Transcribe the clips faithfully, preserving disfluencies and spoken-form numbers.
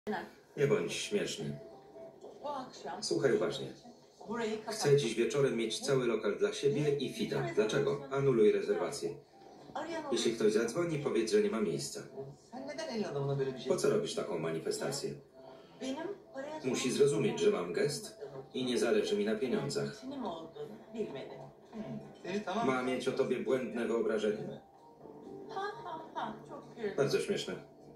Nie bądź śmieszny. Słuchaj uważnie. Chcę dziś wieczorem mieć cały lokal dla siebie i Fida. Dlaczego? Anuluj rezerwację. Jeśli ktoś zadzwoni, powiedz, że nie ma miejsca. Po co robisz taką manifestację? Musi zrozumieć, że mam gest i nie zależy mi na pieniądzach. Ma mieć o tobie błędne wyobrażenie. Bardzo śmieszne.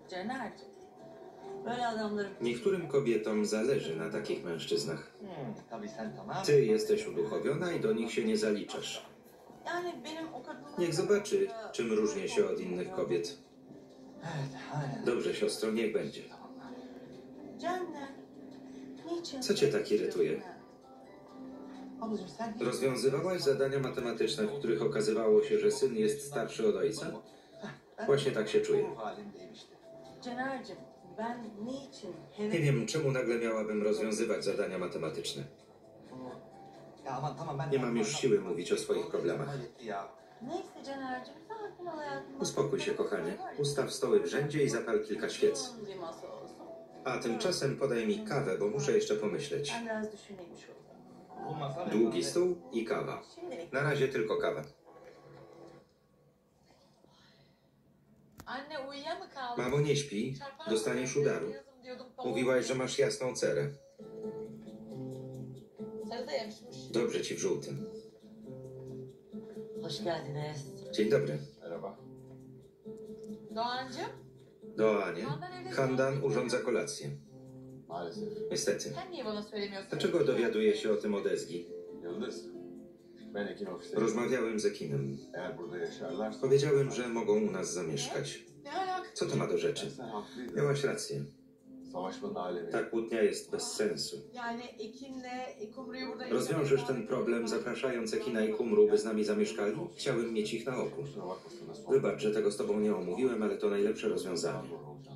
Niektórym kobietom zależy na takich mężczyznach. Ty jesteś uduchowiona i do nich się nie zaliczasz. Niech zobaczy, czym różnię się od innych kobiet. Dobrze, siostro, niech będzie. Co cię tak irytuje? Rozwiązywałaś zadania matematyczne, w których okazywało się, że syn jest starszy od ojca? Właśnie tak się czuję. Nie wiem, czemu nagle miałabym rozwiązywać zadania matematyczne. Nie mam już siły mówić o swoich problemach. Uspokój się, kochanie. Ustaw stoły w rzędzie i zapal kilka świec. A tymczasem podaj mi kawę, bo muszę jeszcze pomyśleć. Długi stół i kawa. Na razie tylko kawa. Mamo, nie śpi. Dostaniesz udaru. Mówiłaś, że masz jasną cerę. Dobrze ci w żółtym. Dzień dobry. Doğanie, Handan urządza kolację. Niestety. Dlaczego dowiaduje się o tym od Ezgi? Rozmawiałem z Ekinem. Powiedziałem, że mogą u nas zamieszkać. Co to ma do rzeczy? Miałaś rację. Ta kłótnia jest bez sensu. Rozwiążesz ten problem, zapraszając Ekina i Kumru, by z nami zamieszkali? Chciałem mieć ich na oku. Wybacz, że tego z tobą nie omówiłem, ale to najlepsze rozwiązanie.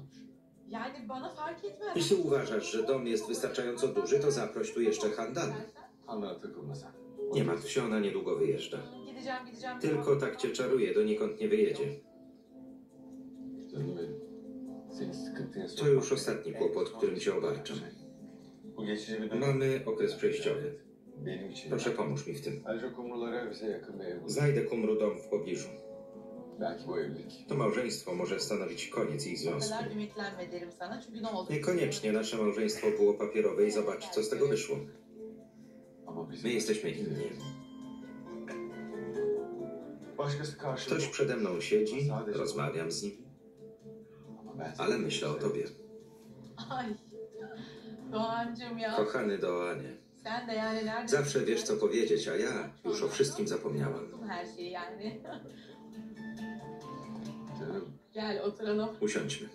Jeśli uważasz, że dom jest wystarczająco duży, to zaproś tu jeszcze Handan. Nie martw się, ona niedługo wyjeżdża. Tylko tak cię czaruje, donikąd nie wyjedzie. To już ostatni kłopot, którym cię obarczam. Mamy okres przejściowy. Proszę, pomóż mi w tym. Znajdę Kumru dom w pobliżu. To małżeństwo może stanowić koniec ich związku. Niekoniecznie nasze małżeństwo było papierowe i zobacz, co z tego wyszło. My jesteśmy inni. Ktoś przede mną siedzi, rozmawiam z nim, ale myślę o tobie. Kochany Doğanie, zawsze wiesz, co powiedzieć, a ja już o wszystkim zapomniałam. Usiądźmy.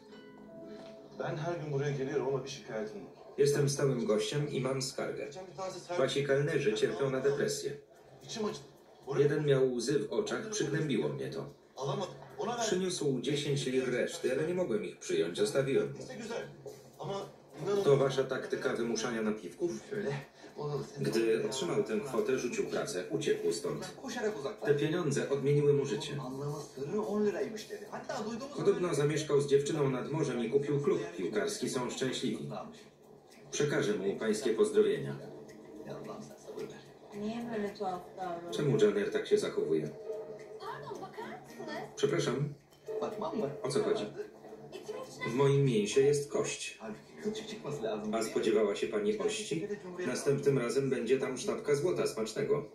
Jestem stałym gościem i mam skargę. Wasi kelnerzy cierpią na depresję. Jeden miał łzy w oczach, przygnębiło mnie to. Przyniósł dziesięć lir reszty, ale nie mogłem ich przyjąć, zostawiłem mu. To wasza taktyka wymuszania napiwków? Gdy otrzymał tę kwotę, rzucił pracę, uciekł stąd. Te pieniądze odmieniły mu życie. Podobno zamieszkał z dziewczyną nad morzem i kupił klub piłkarski, są szczęśliwi. Przekażę mu pańskie pozdrowienia. Czemu Janer tak się zachowuje? Przepraszam. O co chodzi? W moim mięsie jest kość. A spodziewała się pani ości? Następnym razem będzie tam sztabka złota smacznego.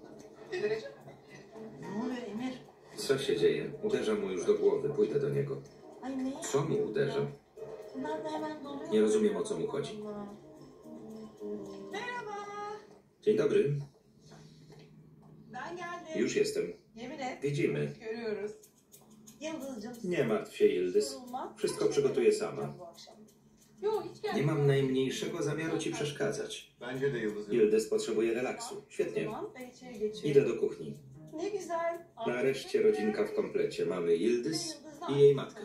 Co się dzieje? Uderza mu już do głowy. Pójdę do niego. Co mu uderza? Nie rozumiem, o co mu chodzi. Dzień dobry. Już jestem. Widzimy. Nie martw się, Yıldız. Wszystko przygotuję sama. Nie mam najmniejszego zamiaru ci przeszkadzać. Yıldız potrzebuje relaksu. Świetnie. Idę do kuchni. Nareszcie rodzinka w komplecie. Mamy Yıldız i jej matkę.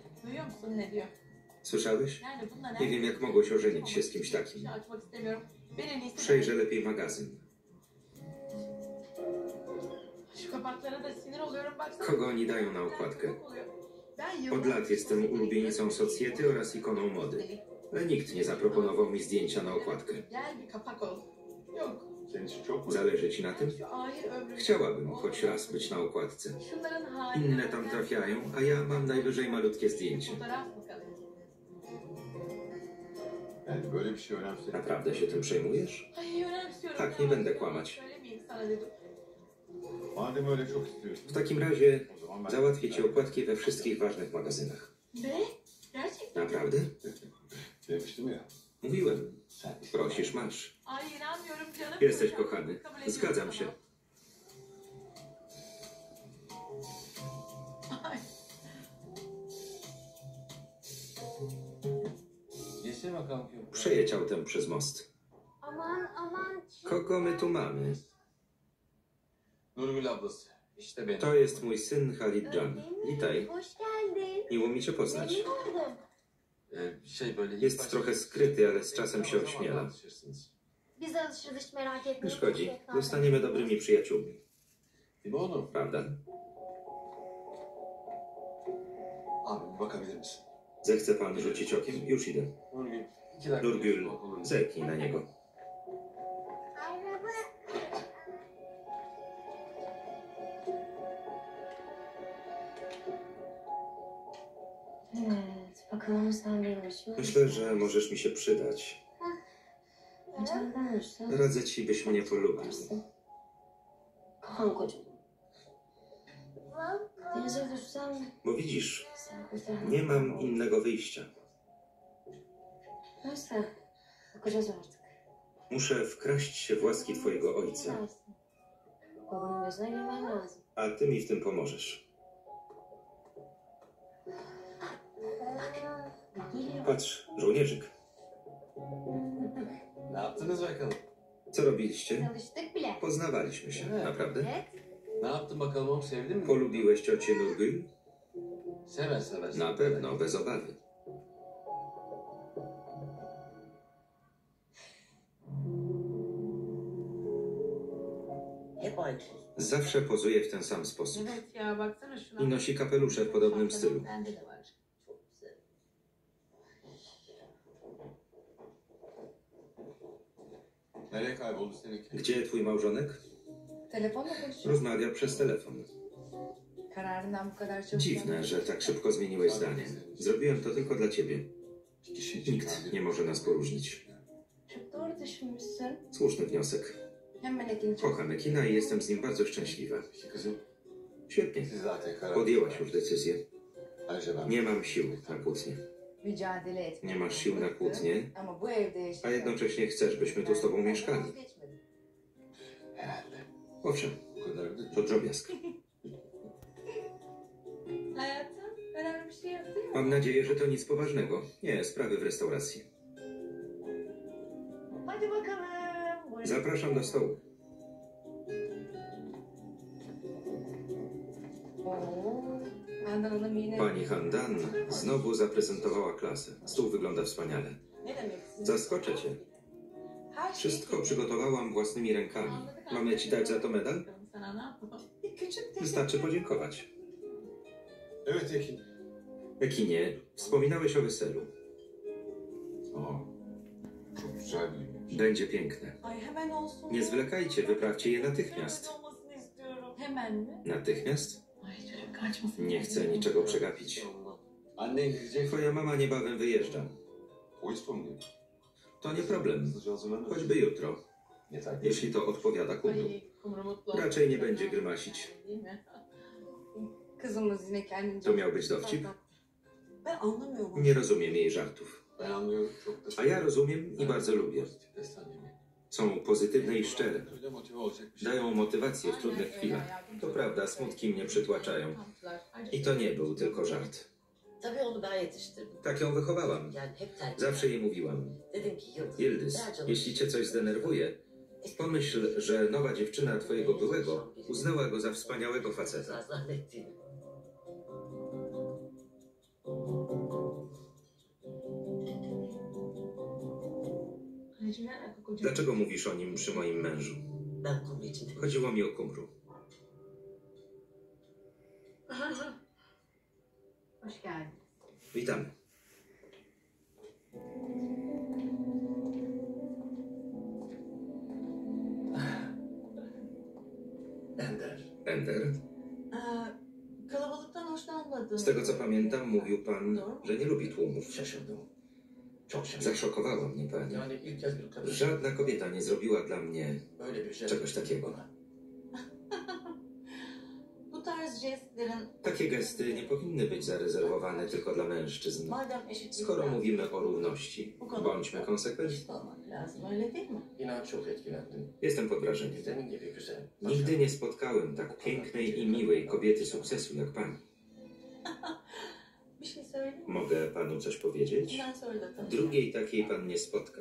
Słyszałeś? Nie wiem, jak mogłeś ożenić się z kimś takim. Przejrzę lepiej magazyn. Kogo oni dają na okładkę? Od lat jestem ulubienicą socjety oraz ikoną mody. ale nikt nie zaproponował mi zdjęcia na okładkę. Zależy ci na tym? Chciałabym choć raz być na okładce. Inne tam trafiają, a ja mam najwyżej malutkie zdjęcie. Naprawdę się tym przejmujesz? Tak, nie będę kłamać. W takim razie załatwię ci okładki we wszystkich ważnych magazynach. Naprawdę? Mówiłem. Prosisz, masz. Jesteś kochany. Zgadzam się. Przejedź autem przez most. Aman aman. Kogo my tu mamy? Nurgül ablası. İşte benim. To jest mój syn Halidjan. Witaj. Hoş geldin. Miło mi cię poznać. Memnun oldum. Ee, şey böyle ilk Jest başta- trochę skryty, ale z czasem się O zaman ośmiela. alışırsınız. Biz alışırız hiç merak Nie etmeyin. szkodzi. Zostaniemy dobrymi przyjaciółmi. Değil mi oğlum? Prawda? Abi bir bakabilir misin? Zechce pan rzucić okiem? Już idę. Nurgül. iki dakika. Nurgül, Olur mu? zerknij na niego. Araba. Evet, bakalım sen benim için. Myślę, że możesz mi się przydać. Senden olursa Radzę ci, byś mnie polubił. yaparsın. Kafan kocaman. Denize düşsem Bo widzisz, sen kurtar. nie mam innego wyjścia. Neyse, bakacağız artık. Muszę wkraść się w łaski twojego ojca, Lazım. Babanın gözüne girmen lazım. a ty mi w tym pomożesz. Geliyor. Patrz, żołnierzyk. Ne yaptınız bakalım? Co robiliście? Çalıştık bile. Poznawaliśmy się, naprawdę? Evet. Ne yaptın bakalım oğlum, sevdin mi? Polubiłeś ciocię Nurgül? Sever sever. Na pewno, bez obawy. Hep aynı. Zawsze pozuje w ten sam sposób. Evet ya baksana şuna. I nosi kapelusze w podobnym stylu. Bende de var. Çok güzel. Nereye kayboldu seninki? Gdzie twój małżonek? Telefonla konuşuyor. Rozmawia przez telefon. Kararından bu kadar çabuk. Dziwne, że tak szybko zmieniłeś zdanie. Zrobiłem to tylko dla ciebie. İki kişi için Nikt nie może nas poróżnić. Çok doğru düşünmüşsün. Słuszny wniosek. Hemen ekini çok. Kocham Ekina i jestem z nim bardzo szczęśliwa. İki kızım. Świetnie. Siz zaten karar. Podjęłaś już decyzję. Ayrıca ben. Nie mam sił na kłótnie. Mücadele et. Nie masz sił na kłótnie, Ama bu evde a yaşayan. jednocześnie chcesz, byśmy tu z tobą mieszkali. Vazgeçmedim. Herhalde. Owszem, Bu kadar da to drobiazg. Hayatım önemli bir şey yaptın mı? Mam nadzieję, że to nic poważnego. Nie, sprawy w restauracji. Hadi bakalım. Buyurun. Zapraszam do stołu. Oo, Handan Hanım yine. Pani Handan znowu zaprezentowała klasę. Stół wygląda wspaniale. Ne demek? Zaskoczę cię. Her şey- Wszystko przygotowałam własnymi rękami. Mamy ci dać za to medal? Sana ne yapalım? Bir küçük teşekkür. Wystarczy podziękować. Evet Ekin. Ekinie, wspominałeś o weselu. Aa, çok güzel bir gün. Będzie piękne. Ay hemen olsun. Nie zwlekajcie, wyprawcie je natychmiast. Hemen olmasını istiyorum. Hemen mi? Natychmiast? Ay çocuk kaçmasın. Nie chcę niczego przegapić. Annen gidecek. Twoja mama niebawem wyjeżdża. Polis sorunu. To nie problem. Hızlıca hazırlanırız. Choćby jutro, Yeter ki. jeśli to odpowiada kumplu. Ay kumru mutlu olsun. Raczej nie będzie grymasić. Değil mi? Kızımız yine kendince. To miał być dowcip? Ben anlamıyorum. Nie rozumiem jej żartów. Ben anlıyorum çok da. A ja rozumiem i bardzo lubię. Pozitif destan yemeği. Są pozytywne i szczere. Öyle motive olacak bir şey. Dają motywację w trudnych chwilach. To prawda, smutki mnie przytłaczają. I to nie był tylko żart. Tabii onu ben yetiştirdim. Tak ją wychowałam. Yani hep terk Zawsze jej mówiłam. Dedim ki Yıldız. Yıldız, ver canım. jeśli cię coś zdenerwuje, pomyśl, że nowa dziewczyna twojego byłego uznała go za wspaniałego faceta. Biraz zannettiğini. Dlaczego mówisz o nim przy moim mężu? Ben kumru için dedim. Chodziło mi o kumru. Hoş geldin. Witam. Ender, Ee, kalabalıktan hoşlanmadığını... z tego co pamiętam, mówił pan, Doğru mu? że nie lubi tłumów. Şaşırdım. Çok şaşırdım. Zaszokowała mnie pani. Yani ilk kez bir kadın Żadna kobieta nie zrobiła dla mnie böyle bir şey czegoś takiego. Bu tarz jestlerin... Takie gesty nie powinny być zarezerwowane tylko dla mężczyzn. Madem eşitlik Skoro lazım, mówimy o równości, bądźmy konsekwentni. eşit olmak lazım, öyle değil mi? İnan çok etkilendim. Jestem pod wrażeniem. Senin gibi güzel. Nigdy nie spotkałem tak pięknej i miłej kobiety sukcesu jak pani. Bir şey söyleyeyim mi? Mogę panu coś powiedzieć? Bundan sonra da tanışalım. Drugiej takiej pan nie spotka.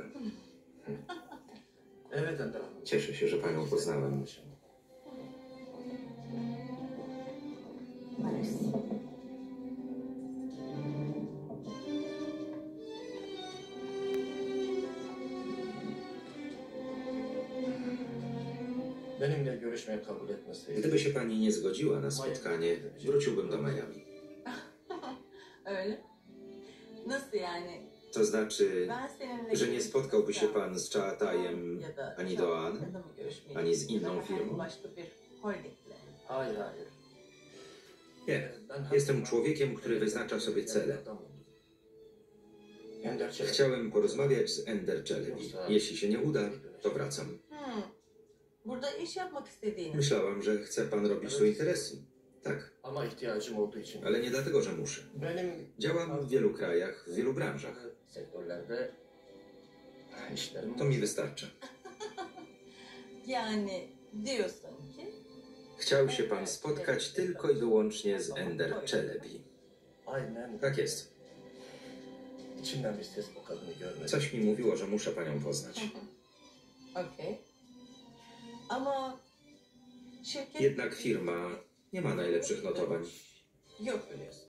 Evet Ender Hanım. Cieszę się, że panią poznałem. Maalesef. Benimle görüşmeye kabul etmeseydi. Gdyby się pani nie zgodziła na spotkanie, wróciłbym do Miami. Öyle. Nasıl yani? To znaczy, Ben seninle... że nie spotkałby się pan z Çağatay'em Ya da ani Çağatay'la Doğan, mı görüşmeyi- ani z ya da inną herhangi firmą? Başka bir holdingle. Hayır hayır. Nie. Ben her Jestem zaman- człowiekiem, który wyznacza sobie cele. Ender Çelebi. Chciałem porozmawiać z Ender Çelebi. Jeśli się nie uda, to wracam. Hmm. Burada iş yapmak istediğini. Myślałam, że chce pan robić tu interesy. Tak, Ama ihtiyacım olduğu için. ale nie dlatego, że muszę. Benim Działam w wielu krajach, w wielu branżach. sektörlerde işlerim To mi wystarcza. Yani diyorsun ki... Chciał się pan spotkać tylko i wyłącznie z Ender Çelebi. Aynen. Tak jest. İçimden bir ses o kadını görmedi. Coś mi mówiło, że muszę panią poznać. Okey. Ama şirket... Jednak firma nie ma najlepszych notowań. Yok biliyorsun.